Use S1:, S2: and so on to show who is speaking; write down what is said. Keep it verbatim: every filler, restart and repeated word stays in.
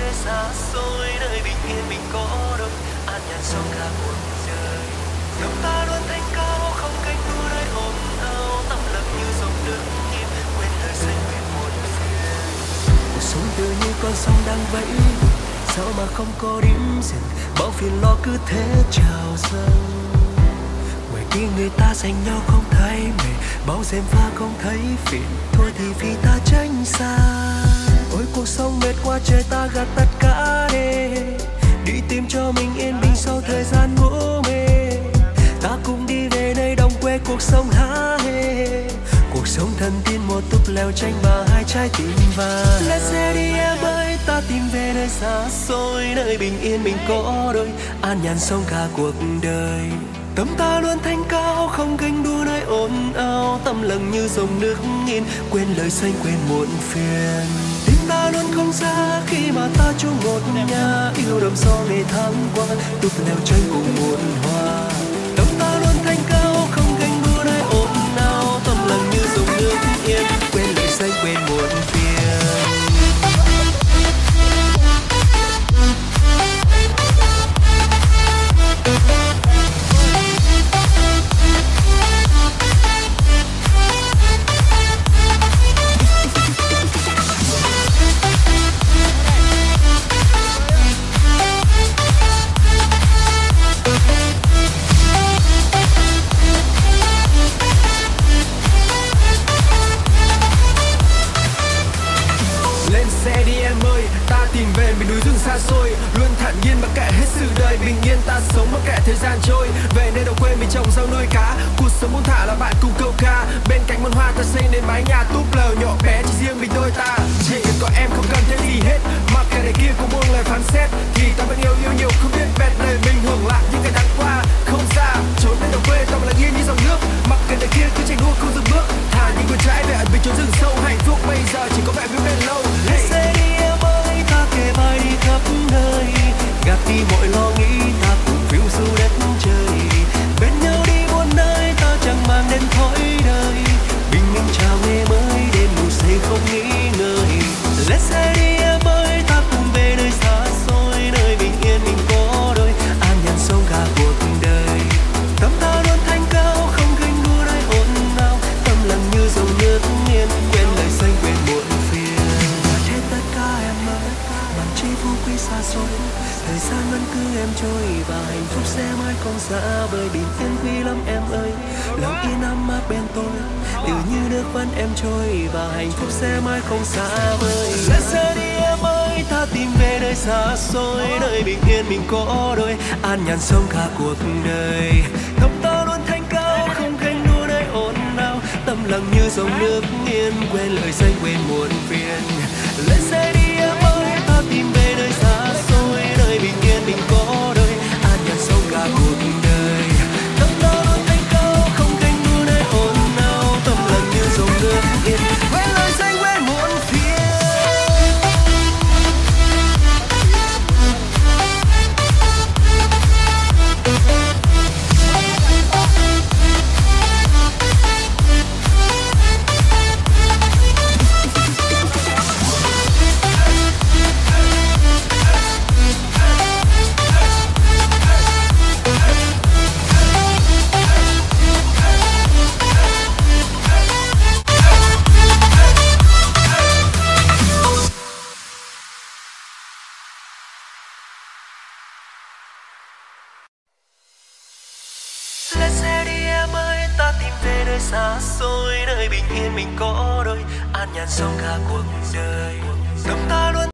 S1: nơi xa xôi, nơi bình yên mình có đôi, an nhàn sau cả cuộc đời. Lòng ta luôn thanh cao, không cánh đua nơi ồn ào, tâm lực như dòng nước im, quên lời xanh quên muộn phiền. Cuộc sống tựa như con sông đang vẫy, sao mà không có điểm dừng, bao phiền lo cứ thế trào dâng. Ngoài kia người ta dành nhau không thấy mệt, bao rèm pha không thấy phiền, thôi thì vì ta tránh xa. Ôi cuộc sống mệt quá trời, ta gạt tất cả đi, đi tìm cho mình yên bình sau thời gian ngủ mê. Ta cùng đi về nơi đồng quê cuộc sống há hê, cuộc sống thân tin một túp lều tranh mà hai trái tim vàng. Let's xe đi em ơi, ta tìm về nơi xa xôi, nơi bình yên mình có đôi, an nhàn sống cả cuộc đời. Tâm ta luôn thanh cao, không ganh đua nơi ồn ào, tâm lặng như dòng nước nghiêng, quên lời xanh quên muộn phiền. Tim ta luôn không xa khi mà ta chung một nhà, yêu đậm so ngày tháng qua, túp lều tranh cùng muôn hoa. Tâm ta luôn thanh cao, không ganh đua nơi ồn ào, tâm lặng như dòng nước yên, quên lời xanh quên muộn phiền. Xa xôi luôn thản nhiên mặc kệ hết sự đời, bình yên ta sống mặc kệ thời gian trôi. Về nơi đầu quê mình trồng rau nuôi cá, cuộc sống buông thả là bạn cùng câu ca. Bên cạnh muôn hoa ta xây nên mái nhà túp lều nhỏ bé chỉ riêng mình đôi ta. Chỉ cần có em không cần thêm gì hết, mặc kệ này kia cũng buông lời phán xét, thì ta vẫn yêu yêu nhiều không biết bẹt lời mình hưởng lại những cái tháng qua không xa. Trốn nơi đầu quê ta là nghiêng như dòng nước, mặc kệ này kia cứ chạy đua không dừng bước, thả những con trái về ẩn mình trốn rừng sâu. Hạnh phúc bây giờ chỉ có vẻ view bên lâu. Hey. Kề vai đi khắp nơi, gạt đi mọi lo nghĩ, ta cùng phiêu du đất trời. Bên nhau đi muôn nơi, ta chẳng mang đến thói đời, bình minh chào ngày mới, đêm ngủ say không nghĩ ngơi. Let's say đi em ơi, ta cùng về nơi xa xôi, nơi bình yên mình có đôi, an nhàn sống cả cuộc đời. Tâm ta luôn thanh cao, không ganh đua nơi ồn ào, tâm lặng như dòng nước nghiêng, quên lời xanh quên muộn phiền. Và trên tất cả em ơi, chỉ phú quý xa xôi, thời gian vẫn cứ em trôi, và hạnh phúc sẽ mãi không xa vời. Bình yên quý lắm em ơi, lòng yên ấm áp bên tôi, tự như nước vẫn em trôi, và hạnh phúc sẽ mãi không xa vời. Let's say đi em ơi, ta tìm về nơi xa xôi, nơi bình yên mình có đôi, an nhàn sống cả cuộc đời. Tâm ta luôn thanh cao, không ganh đua nơi ồn ào, tâm lặng như dòng nước nghiêng, quên lời xanh quên muộn phiền. Let's say đi em ơi, tìm về nơi xa xôi, nơi bình yên mình có đôi, an nhàn sống cả cuộc đời. Tâm ta luôn thanh cao, không ganh đua nơi ồn ào, tâm lặng như dòng nước yên, quên lời xanh quên muộn phiền. Xa xôi, nơi bình yên mình có đôi, an nhàn sống cả cuộc đời. Tâm ta luôn